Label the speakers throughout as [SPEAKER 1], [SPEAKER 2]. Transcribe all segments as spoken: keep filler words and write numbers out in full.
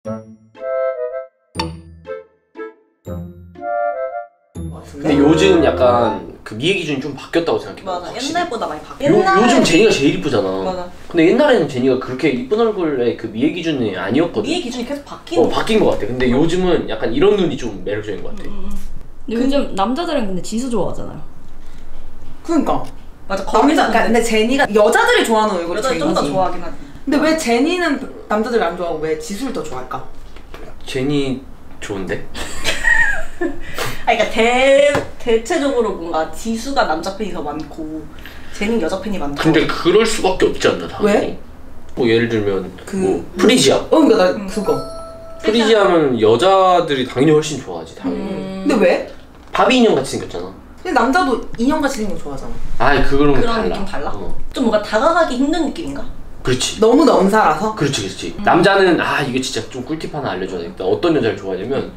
[SPEAKER 1] 근데 요즘 약간 그 미의 기준이 좀 바뀌었다고 생각해.
[SPEAKER 2] 맞아.
[SPEAKER 1] 확실히.
[SPEAKER 2] 옛날보다 많이 바뀌었어.
[SPEAKER 1] 요,
[SPEAKER 2] 옛날에...
[SPEAKER 1] 요즘 제니가 제일 이쁘잖아.
[SPEAKER 2] 맞아.
[SPEAKER 1] 근데 옛날에는 제니가 그렇게 이쁜 얼굴의 그 미의 기준이 아니었거든.
[SPEAKER 2] 미의 기준이 계속 바뀌는
[SPEAKER 1] 어, 바뀐 것 같아. 근데 어. 요즘은 약간 이런 눈이 좀 매력적인 것 같아.
[SPEAKER 2] 음, 음.
[SPEAKER 3] 근데 요즘 남자들은 근데 지수 좋아하잖아요.
[SPEAKER 4] 그러니까
[SPEAKER 2] 맞아.
[SPEAKER 4] 남자, 그러니까 근데 제니가 여자들이 좋아하는 얼굴이
[SPEAKER 2] 여자들이 좀 더 좋아하긴 하지.
[SPEAKER 4] 근데 왜 제니는 남자들이 안 좋아하고 왜 지수를 더 좋아할까?
[SPEAKER 1] 제니 좋은데?
[SPEAKER 2] 아, 그러니까 대 대체적으로 뭔가 지수가 남자 팬이 더 많고 제니는 여자 팬이 많다.
[SPEAKER 1] 근데 그럴 수밖에 없지 않나 당연히. 왜? 뭐 예를 들면
[SPEAKER 4] 그
[SPEAKER 1] 뭐 프리지아.
[SPEAKER 4] 어, 그러니까 나
[SPEAKER 2] 음.
[SPEAKER 4] 그거.
[SPEAKER 1] 프리지아는 여자들이 당연히 훨씬 좋아하지 당연히.
[SPEAKER 2] 음.
[SPEAKER 4] 근데 왜?
[SPEAKER 1] 바비 인형 같이 생겼잖아.
[SPEAKER 4] 근데 남자도 인형같이 생긴 거 좋아하잖아.
[SPEAKER 1] 아 그거는
[SPEAKER 2] 그런
[SPEAKER 1] 달라.
[SPEAKER 2] 느낌 달라?
[SPEAKER 1] 어.
[SPEAKER 2] 좀 뭔가 다가가기 힘든 느낌인가?
[SPEAKER 1] 그렇지.
[SPEAKER 4] 너무 넘사라서?
[SPEAKER 1] 그렇지 그렇지. 음. 남자는 아 이게 진짜 좀 꿀팁 하나 알려줘야 되겠다. 어떤 여자를 좋아하냐면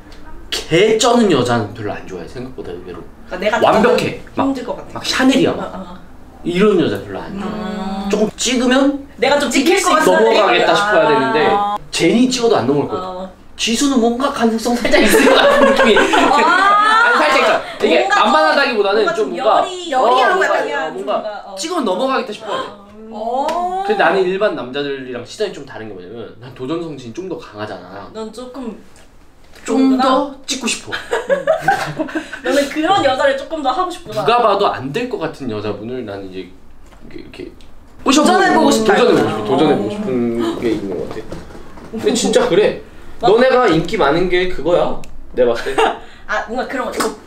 [SPEAKER 1] 개 쩌는 여자는 별로 안 좋아해. 생각보다 의외로.
[SPEAKER 2] 그러니까 내가
[SPEAKER 1] 완벽해. 막,
[SPEAKER 2] 힘들 것 같아.
[SPEAKER 1] 막 샤넬이야 막.
[SPEAKER 2] 어, 어.
[SPEAKER 1] 이런 여자 별로 안 좋아해.
[SPEAKER 2] 음.
[SPEAKER 1] 조금 찍으면
[SPEAKER 2] 내가 좀 지킬 수 있어.
[SPEAKER 1] 넘어가겠다
[SPEAKER 2] 아.
[SPEAKER 1] 싶어야 되는데 제니 찍어도 안 넘어갈 거야.
[SPEAKER 2] 어.
[SPEAKER 1] 지수는 뭔가 가능성 살짝 있을 것 같은 느낌이. 아니 살짝 있어. 이게 만만하다기보다는 좀 뭔가
[SPEAKER 2] 열이 열이하고
[SPEAKER 1] 어,
[SPEAKER 2] 약간
[SPEAKER 1] 뭔가, 뭔가
[SPEAKER 2] 어.
[SPEAKER 1] 찍으면 넘어가겠다 싶어야 돼.
[SPEAKER 4] 어.
[SPEAKER 1] 근데 나는 일반 남자들이랑 시선이 좀 다른 게 뭐냐면 난 도전성진이 좀 더 강하잖아.
[SPEAKER 2] 넌 조금
[SPEAKER 1] 좀 더 찍고 싶어.
[SPEAKER 2] 너는 그런 여자를 조금 더 하고 싶구나.
[SPEAKER 1] 누가 봐도 안 될 것 같은 여자분을 나는 이제 이렇게
[SPEAKER 4] 도전해보고 싶다.
[SPEAKER 1] 도전해보고 싶어. 도전해보고 싶은 게 있는 것 같아. 근데 진짜 그래. 너네가 인기 많은 게 그거야. 내가 봤을 때.
[SPEAKER 2] 아 뭔가 그런 거 접,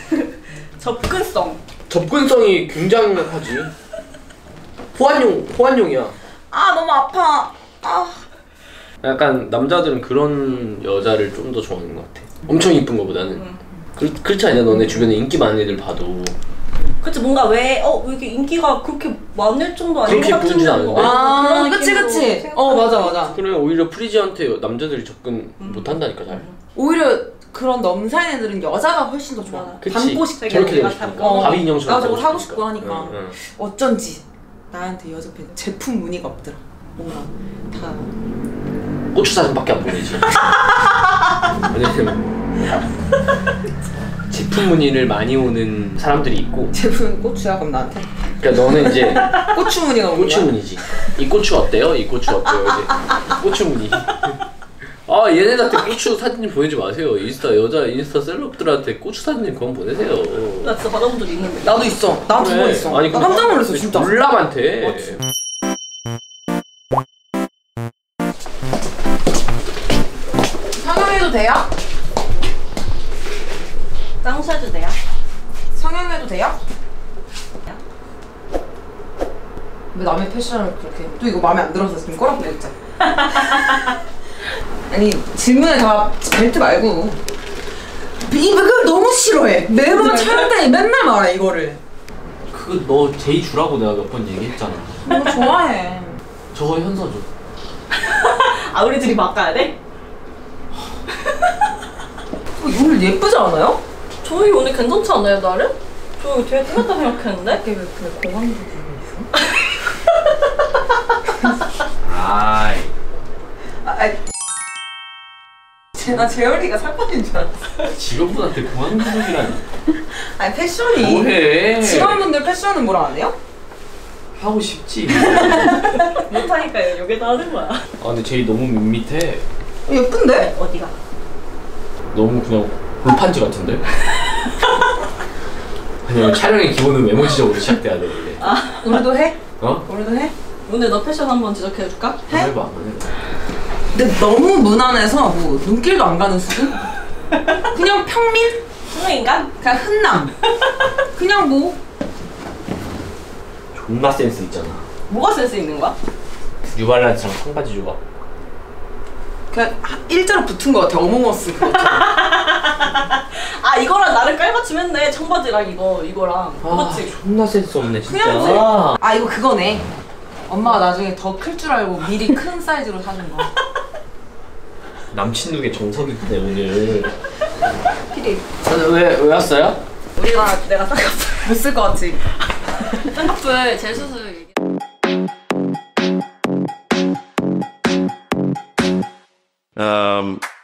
[SPEAKER 2] 접근성.
[SPEAKER 1] 접근성이 굉장하지. 호환용 호환용이야.
[SPEAKER 4] 아 너무 아파. 아.
[SPEAKER 1] 약간 남자들은 그런 여자를 좀 더 좋아하는 것 같아. 엄청 이쁜 거보다는.
[SPEAKER 2] 음.
[SPEAKER 1] 그, 그렇지 않냐? 너네 주변에 인기 많은 애들 봐도
[SPEAKER 2] 그치 뭔가 왜 어 왜 이렇게 인기가 그렇게 많을 정도 아닌 것
[SPEAKER 1] 그렇게 부르진
[SPEAKER 2] 같은데
[SPEAKER 1] 않은데.
[SPEAKER 2] 뭐,
[SPEAKER 4] 아,
[SPEAKER 2] 그런
[SPEAKER 4] 그치,
[SPEAKER 2] 느낌으로
[SPEAKER 4] 그치.
[SPEAKER 2] 생각하는
[SPEAKER 4] 어, 맞아,
[SPEAKER 2] 거지.
[SPEAKER 4] 맞아.
[SPEAKER 1] 그래 오히려 프리지한테 남자들이 접근
[SPEAKER 2] 음.
[SPEAKER 1] 못한다니까 잘.
[SPEAKER 4] 오히려 그런 넘사인 애들은 여자가 훨씬 더 좋아.
[SPEAKER 2] 맞아.
[SPEAKER 1] 그치.
[SPEAKER 4] 닮고 싶게.
[SPEAKER 1] 저렇게 되고
[SPEAKER 2] 내가
[SPEAKER 1] 싶으니까.
[SPEAKER 4] 어.
[SPEAKER 1] 바비 인형처럼
[SPEAKER 4] 나 저거
[SPEAKER 1] 되고
[SPEAKER 4] 사고
[SPEAKER 1] 싶으니까.
[SPEAKER 4] 싶고 하니까.
[SPEAKER 1] 응, 응.
[SPEAKER 4] 어쩐지 나한테 여자 팬 제품 문의가 없더라. 뭔가 다
[SPEAKER 1] 고추 사진밖에 안 보내지. 왜냐면 제품 문의를 많이 오는 사람들이 있고.
[SPEAKER 4] 제품 고추야 그럼 나한테?
[SPEAKER 1] 그러니까 너는 이제
[SPEAKER 4] 고추 문의가 오는
[SPEAKER 1] 고추
[SPEAKER 4] 거야?
[SPEAKER 1] 문의지. 이 고추 어때요? 이 고추 어때요? 이제 고추 문의. 아 얘네한테 고추 사진 좀 보내지 마세요. 인스타 여자 인스타 셀럽들한테 고추 사진 좀 그만 보내세요.
[SPEAKER 2] 나 진짜 받아본 적 있는데.
[SPEAKER 4] 나도 있어. 나 두 번 있어.
[SPEAKER 1] 아니,
[SPEAKER 4] 나 깜짝 놀랐어 진짜.
[SPEAKER 1] 졸라 많대.
[SPEAKER 4] 성형해도 돼요?
[SPEAKER 2] 쌍수해도 돼요?
[SPEAKER 4] 성형해도 돼요? 왜 남의 패션을 그렇게 또 이거 마음에 안 들어서 지금 꼬라보 했잖아. 아니 질문에 다 벨트 말고 이걸 너무 싫어해. 매번 촬영 때 맨날 말해 이거를.
[SPEAKER 1] 그거 너 제이 주라고 내가 몇 번 얘기했잖아.
[SPEAKER 4] 너무 좋아해.
[SPEAKER 1] 저거 현서 줘.
[SPEAKER 2] 아 우리 둘이 바꿔야 돼?
[SPEAKER 4] 오늘 예쁘지 않아요?
[SPEAKER 2] 저희 오늘 괜찮지 않아요 나를? 저 되게 끝났다 생각했는데?
[SPEAKER 4] 이게 왜 그래 공항도 들고 있어?
[SPEAKER 1] 아이.
[SPEAKER 4] 아, 아니. 나 재열이가 살 빠진 줄 알았어.
[SPEAKER 1] 직원분한테 공항 부족이라니.
[SPEAKER 4] 아니 패션이.
[SPEAKER 1] 뭐해?
[SPEAKER 4] 직원분들 패션은 뭐라 안 해요?
[SPEAKER 1] 하고 싶지.
[SPEAKER 2] 못하니까 여기다 하는 거야.
[SPEAKER 1] 아 근데 제이 너무 밋밋해.
[SPEAKER 4] 어, 예쁜데?
[SPEAKER 2] 어디가?
[SPEAKER 1] 너무 그냥 골판지 같은데? 아니면 촬영의 기본은 메모지적으로 시작돼야 되는데.
[SPEAKER 2] 아
[SPEAKER 4] 오늘도 해?
[SPEAKER 1] 어?
[SPEAKER 4] 오늘도 해?
[SPEAKER 2] 오늘 너 패션 한번 지적해줄까?
[SPEAKER 1] 한번 해봐 한번 해봐.
[SPEAKER 4] 근데 너무 무난해서 뭐 눈길도 안 가는 수준? 그냥 평민?
[SPEAKER 2] 성형인간?
[SPEAKER 4] 그냥 흔남. 그냥 뭐
[SPEAKER 1] 존나 센스 있잖아.
[SPEAKER 2] 뭐가 센스 있는 거야?
[SPEAKER 1] 뉴발란스랑 청바지 줘봐.
[SPEAKER 4] 그냥 일자로 붙은 거 같아. 어몽어스 그것처럼.
[SPEAKER 2] 아 이거랑 나를 깔맞춤했네. 청바지랑 이거 이거랑.
[SPEAKER 1] 아
[SPEAKER 2] 그렇지?
[SPEAKER 1] 존나 센스 없네 진짜.
[SPEAKER 4] 그냥지.
[SPEAKER 1] 아.
[SPEAKER 4] 아 이거 그거네. 엄마가 나중에 더 클 줄 알고 미리 큰 사이즈로 사준 거.
[SPEAKER 1] 남친 룩에 정석 있네 오늘.
[SPEAKER 4] 필히.
[SPEAKER 1] 왜, 왜 왔어요?
[SPEAKER 2] 우리가 내가 쌍꺼풀
[SPEAKER 4] 못 쓸 것 같지?
[SPEAKER 2] 쌍꺼풀 재수술 얘기
[SPEAKER 5] Um,